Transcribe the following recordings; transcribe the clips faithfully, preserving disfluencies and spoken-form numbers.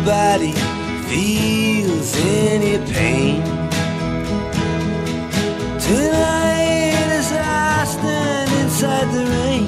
nobody feels any pain. Tonight as I stand inside the rain,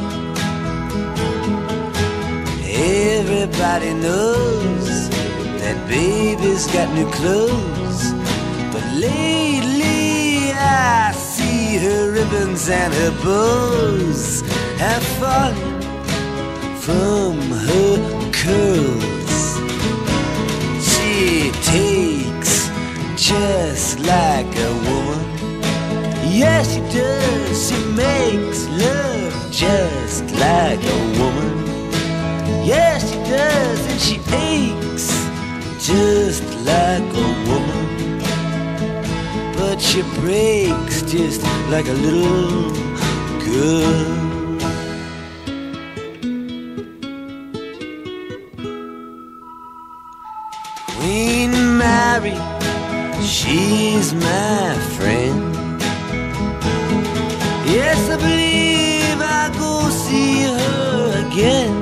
everybody knows that baby's got new clothes. But lately I see her ribbons and her bows have fallen from her curls. She takes just like a woman. Yes, she does. She makes love just like a woman. Yes, she does. And she aches just like a woman. But she breaks just like a little girl. Queen Mary, she's my friend. Yes, I believe I'll go see her again.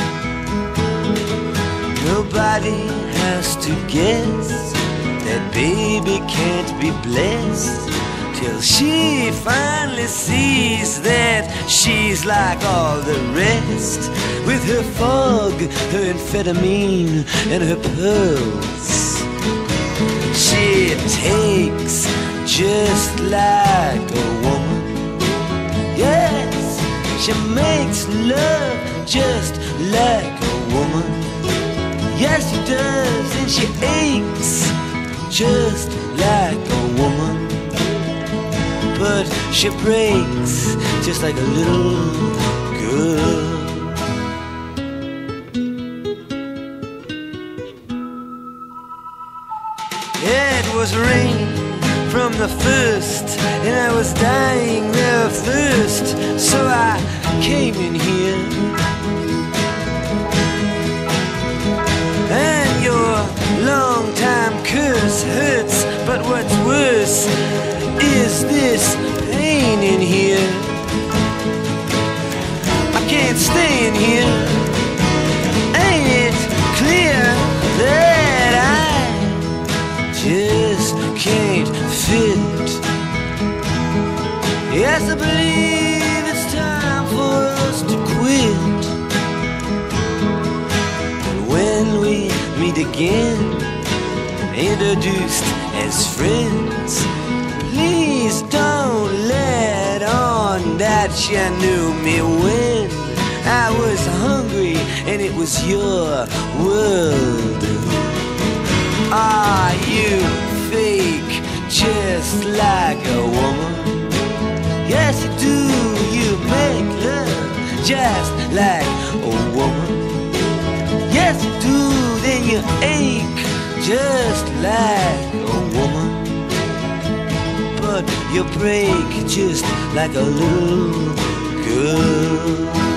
Nobody has to guess that baby can't be blessed till she finally sees that she's like all the rest, with her fog, her amphetamine, and her pearls. She takes just like a woman. Yes, she makes love just like a woman. Yes, she does, and she aches just like a woman. But she breaks just like a little girl. It was rain from the first, and I was dying there of thirst, so I came in here. And your long-time curse hurts, but what's worse is this pain in here. I can't stay in here. Ain't it clear that I just can't fit? Yes, I believe it's time for us to quit. And when we meet again, introduced as friends, please don't let on that you knew me when I was hungry and it was your world. Are you fake just like a woman? Yes, you do. You make love just like a woman. Yes, you do. Then you ache just like a woman. But you break just like a little girl.